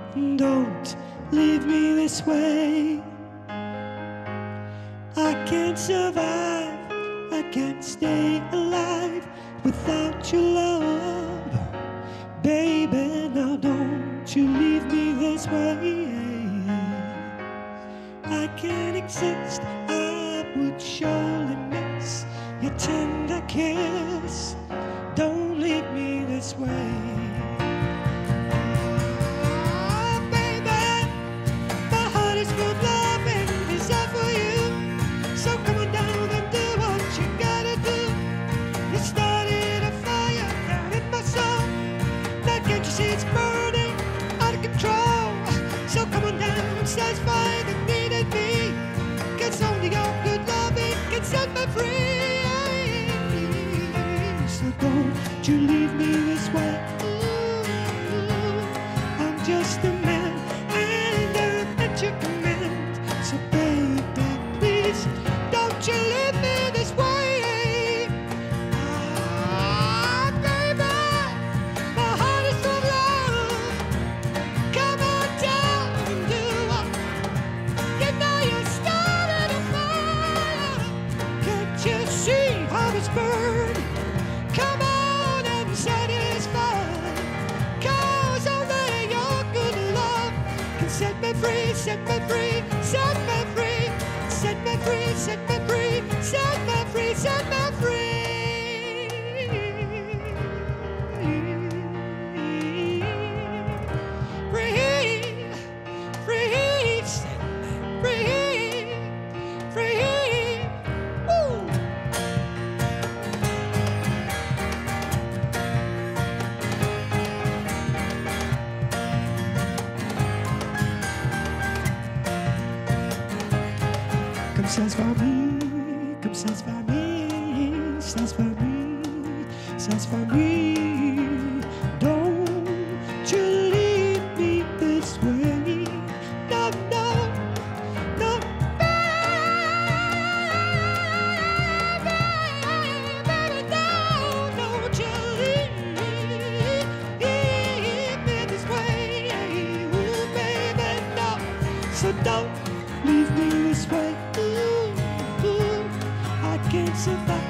Don't leave me this way. I can't survive, I can't stay alive without your love. Baby, now don't you leave me this way. I can't exist, I would surely miss your tender kiss. Don't leave me this way. It's burning out of control. So come on down, satisfy the need in me. 'Cause only your good loving can set me free. So don't you leave me this way. Ooh, I'm just a man and I'm at your command. So baby, please don't you leave me this way. Burn. Come on and satisfy. 'Cause only your good love can set me free, set me free, set me free, set me free, set me free, set me free, set me free. Come satisfy me, come satisfy me, satisfy me, satisfy me. Don't you leave me this way. No, no, no. Baby, don't you leave me this way. Ooh, baby, no. So don't leave me this way. I can't survive.